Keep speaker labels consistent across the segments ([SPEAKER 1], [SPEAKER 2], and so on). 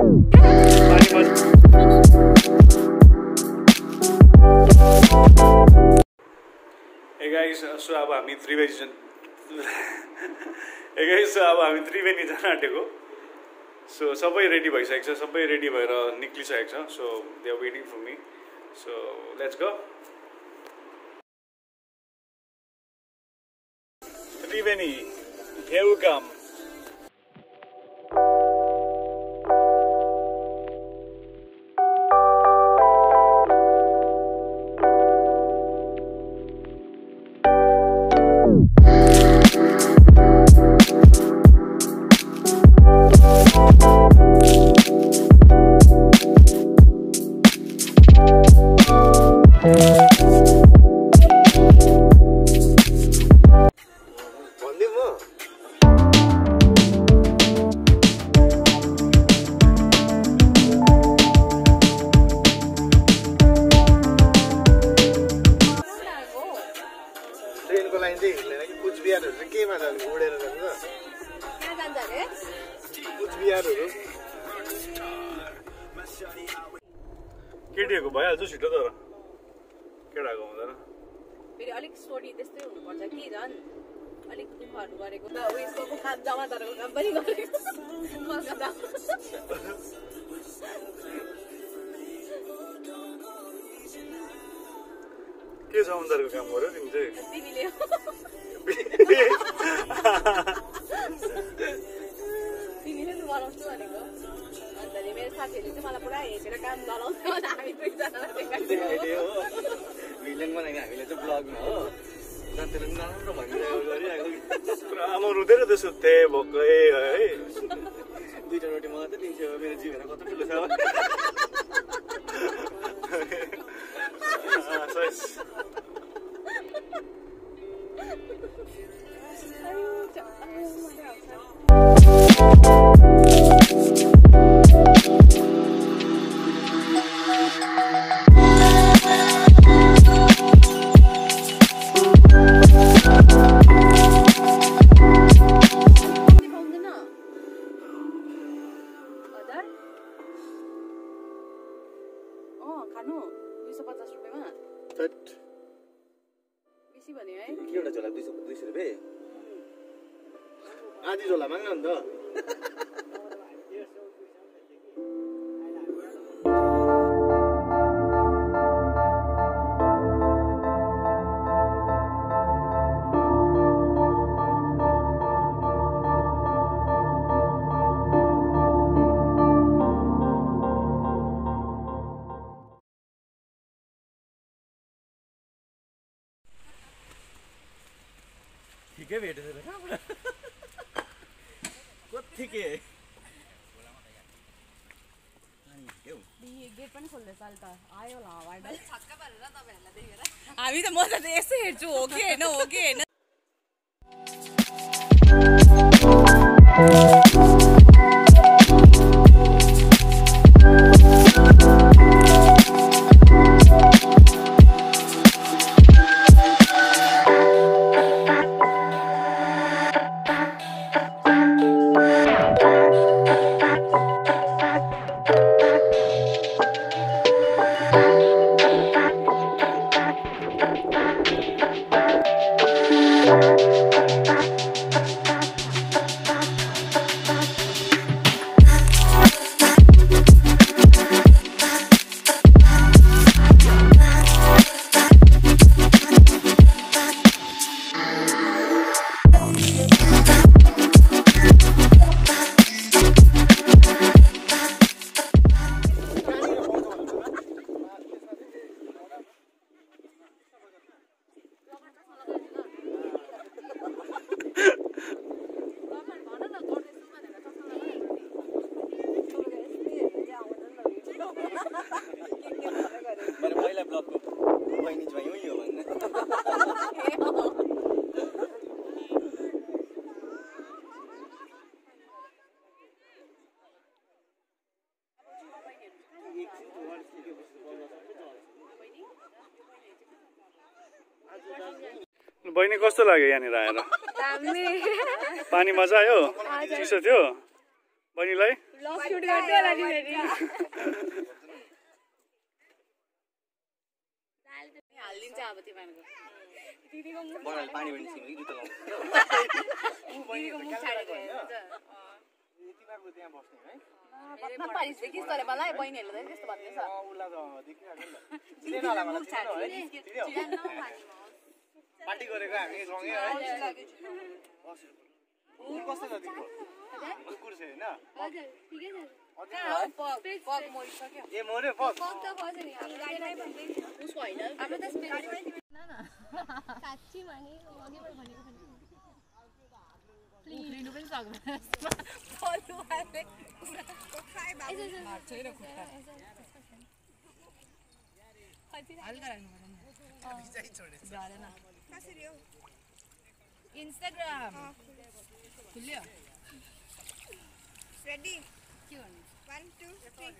[SPEAKER 1] So अब हामी त्रिवेणी जान आँटेको सो सबै रेडी भइसकेको छ सबै रेडी भएर निक्लिसकेको छ so they are waiting for me so let's go Triveni here we come केटीहरुको भइहाल्छ छिटो तर केटाको हुँदैन
[SPEAKER 2] फेरि अलिक स्टोरी त्यस्तै हुनुपर्छ कि झन् अलिक दुःखहरू गरेको त उयसको काम जमादारको काम पनि गरेको
[SPEAKER 1] के जमादारको काम गर्यो तिमी चाहिँ
[SPEAKER 2] तिमीले तिमीले त बनाउँछु भनेको अन्त मेरो साथीहरूले चाहिँ मलाई पुरा हेरेर काम चलाउँथ्यो हामी दुईजनालाई देखाइदियो
[SPEAKER 3] भिलेन बनाएको हामीले चाहिँ ब्लगमा हो साथीहरूले पनि नराम्रो भनिरहेको गरिरहेको
[SPEAKER 1] पुरा म रुँदैन त सुत्थे भोकै है
[SPEAKER 3] दुईटा रोटी मात्रै दिन्थ्यो मेरो जीवन कस्तो ठुलो छ
[SPEAKER 2] खानु 250 रुपैयाँमा बेसी भन्यो है
[SPEAKER 3] एउटा झोला 200 रुपैयाँ आधी झोला माग्न नि त ठिकै भेटेछ त कहाँबाट कतिकै
[SPEAKER 2] गेट पनि खोल्दैछ अहिले त आयो होला हवाई छक्का परेर तपाईहरुलाई देखेर हामी त म त यसै हेर्छु हो कि हैन हो कि हैन
[SPEAKER 1] बहिनी कस्तो लाग्यो यहाँनिर आएर पानी मजा आयो चिसो थियो बहिनीलाई
[SPEAKER 2] लभ सुट गर्दै होला नि फेरि हाल्दिन्छ अब तिमीहरूको दिदीको मुख
[SPEAKER 3] बनाले पानी पनि छिमेकी जुत्ता लाउँछ
[SPEAKER 2] दिदीको मुख छाडेको हेर्नुहुन्छ
[SPEAKER 3] तिमीहरूको त्यहाँ बस्ने है
[SPEAKER 2] बदमा पारिस देखिस् तले मलाई बहिनीहरूले त त्यस्तो भन्दैछ
[SPEAKER 3] उला त देखिहाल्यो नि त चिनेन होला मलाई चिनेन है चिन्यो पार्टी गरेको हामी सँगै है कस्तो छ तिम्रो कुकुर छ हैन
[SPEAKER 2] हजुर ठिकै छ पग मरिसक्यो
[SPEAKER 3] ए मर्यो पग
[SPEAKER 2] पग त खस्यो नि हामी गाडीमै भन्दै उसको हैन हाम्रो त गाडीमै न साच्ची भने अघि पनि भनेको प्लिज लिनु पनि सक्दैन फलुवाले खाइ बाबु मार्छ र खुट्टा हल्का राख्नु पर्दैन बिचाइ छोड्छ जादैन कसरी हो Instagram खुल्यो रेडी के भन्नु 1 2 3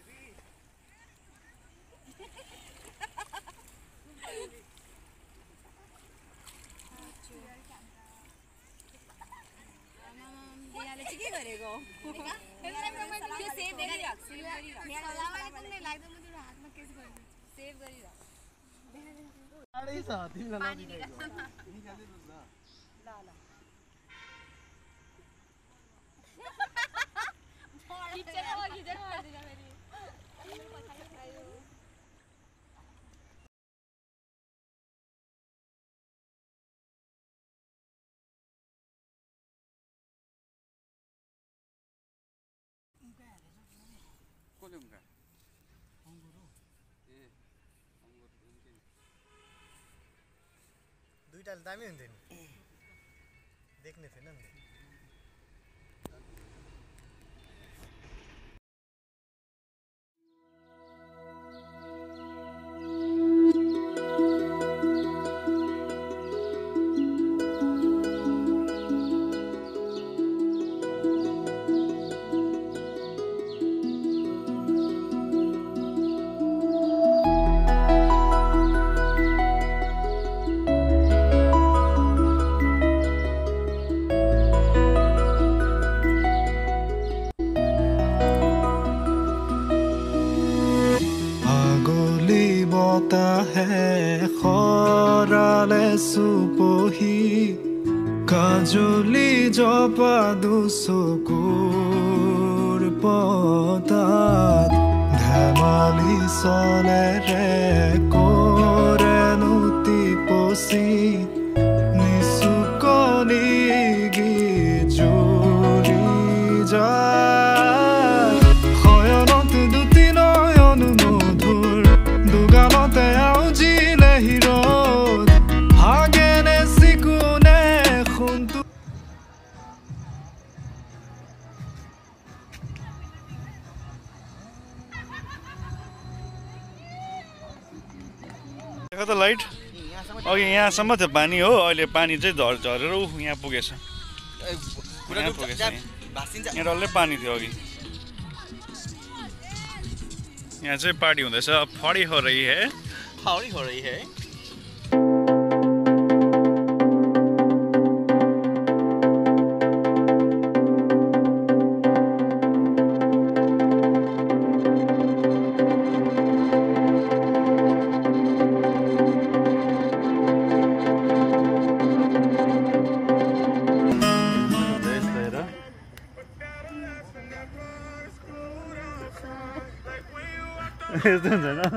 [SPEAKER 2] दियाले चाहिँ के गरेको त्यो सेभ गरिराख मलाई लाग्छ म तिम्रो हातमा केस गर्छु सेभ गरिराख
[SPEAKER 3] साडै छ तिमीलाई नदिएको निकाल्दै लु ल ल दुईटाले दामी हुन्थ्यो नि देख्ने थिएन नि सुपोही काजुली जपा दुसोकुर पतात धमाली सले रे कोरेनुति पोसी निसुकोनी गिजुरी जा खयनत दुति नयन मधुर दुगामते आउजिले हिरो
[SPEAKER 1] त लाइट अघि यहाँसम्म थियो पानी हो अहिले पानी चाहिँ झरेर यहाँ पुगेछ यहाँ डल्लै पानी थियो अघि यहाँ चाहिँ पार्टी हुँदैछ फडी हो रही है यस्तो हुन्छ न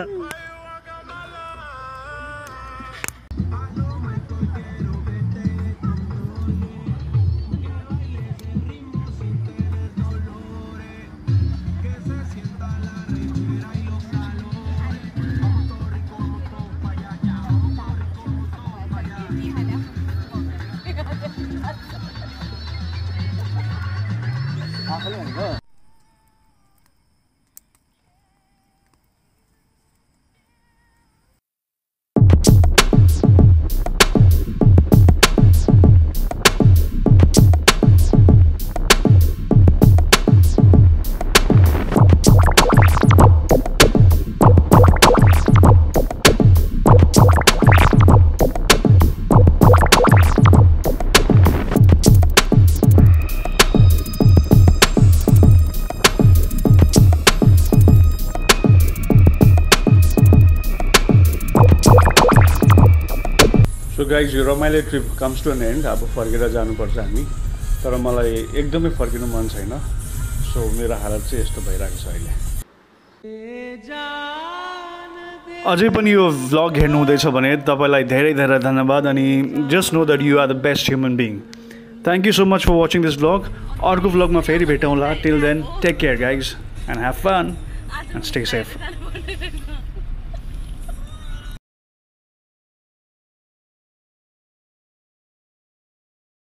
[SPEAKER 1] सो गाइज यो रमाइलो trip comes to an end. अब फर्केर जानुपर्छ हामी. तर मलाई एकदमै फर्किनु मन छैन. सो मेरो हालत चाहिँ यस्तो भइरहेको छ अहिले. अझै पनि यो भ्लग हेर्नु हुँदैछ भने तपाईँलाई धेरै धेरै धन्यवाद. अनि just know that you are the best human being. Thank you so much for watching this vlog. अर्को भ्लगमा फेरि भेटौँला. Till then take care guys and have fun and stay safe.